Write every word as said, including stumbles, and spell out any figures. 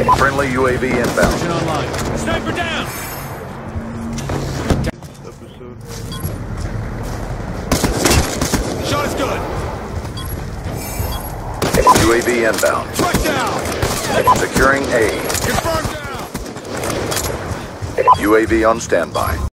Friendly U A V inbound. Mission online. Sniper down! Shot is good. U A V inbound. Truck down! Securing A. Confirmed down! U A V on standby.